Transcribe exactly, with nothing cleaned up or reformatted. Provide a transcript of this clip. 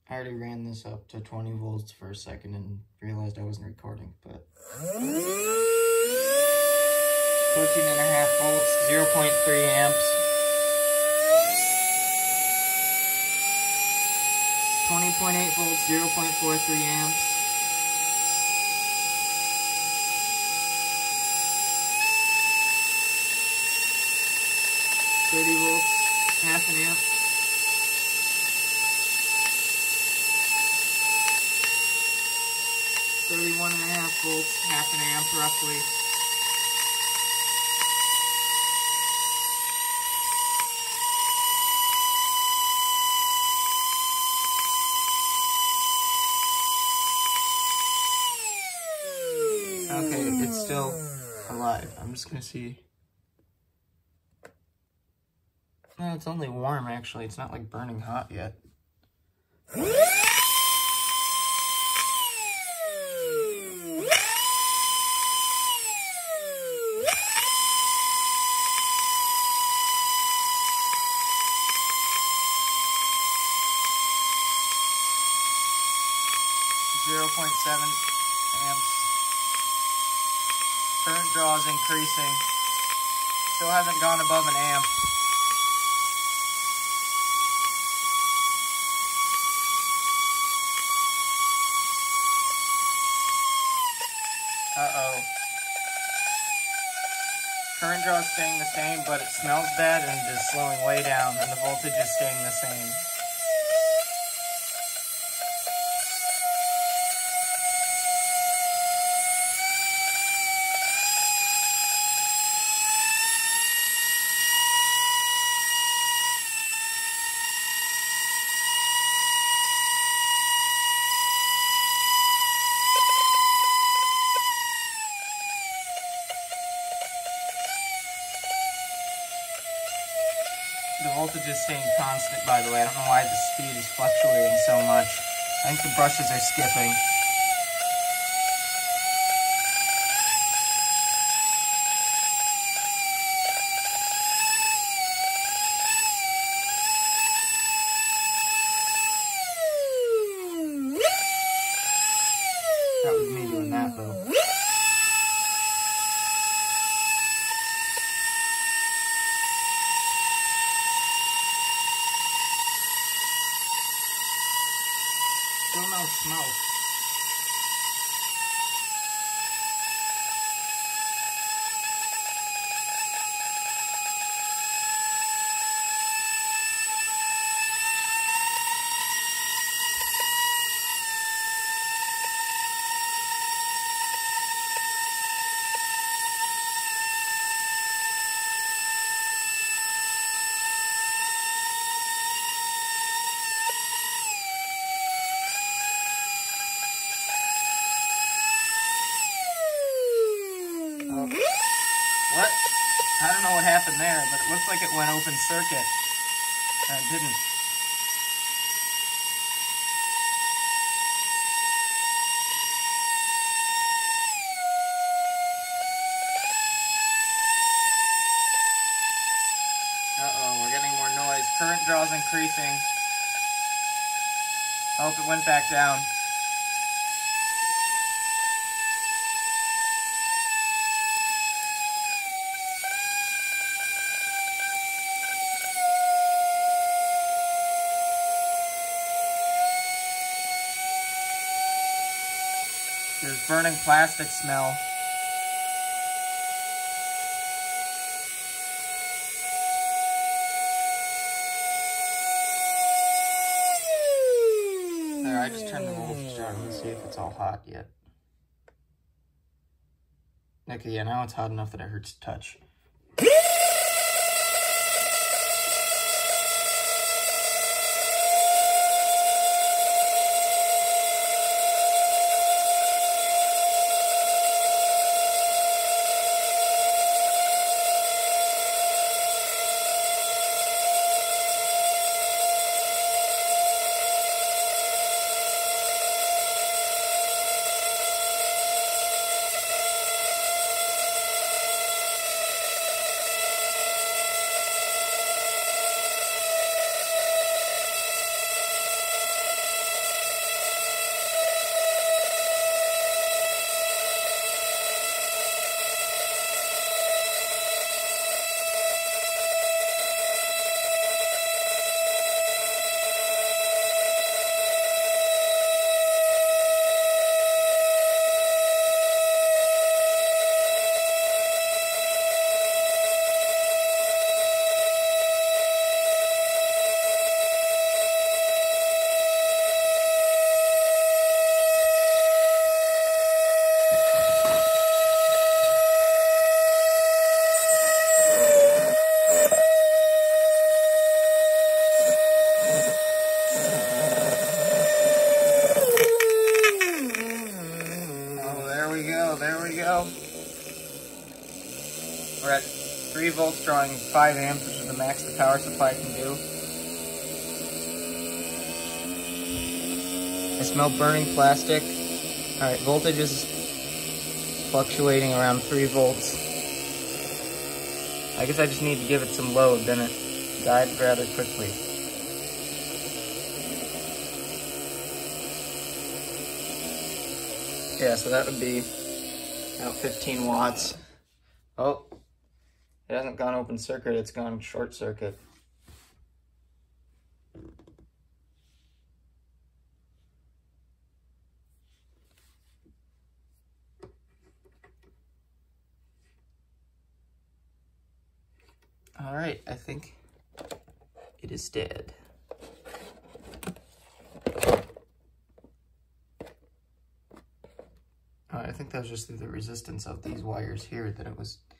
I already ran this up to twenty volts for a second and realized I wasn't recording, but fourteen and a half volts, zero point three amps. twenty point eight volts, zero point four three amps. thirty volts, half an amp. thirty-one and a half volts, half an amp roughly. Okay, it's still alive. I'm just gonna see. No, it's only warm actually. It's not like burning hot yet. zero point seven amps. Current draw is increasing. Still hasn't gone above an amp. Uh-oh. Current draw is staying the same, but it smells bad and is slowing way down, and the voltage is staying the same. The voltage is staying constant, by the way. I don't know why the speed is fluctuating so much. I think the brushes are skipping. That was me doing that, though. Still no smoke. What? I don't know what happened there, but it looks like it went open circuit. Uh, it didn't. Uh-oh, we're getting more noise. Current draw is increasing. I hope it went back down. There's burning plastic smell. There, I just turned the voltage down. Let's see if it's all hot yet. Okay, yeah, now it's hot enough that it hurts to touch. go. We're at three volts drawing five amps, which is the max the power supply can do. I smell burning plastic. Alright, voltage is fluctuating around three volts. I guess I just need to give it some load, then it died rather quickly. Yeah, so that would be about fifteen watts. Oh, it hasn't gone open circuit, it's gone short circuit. All right, I think it is dead. Oh, I think that was just through the resistance of these wires here that it was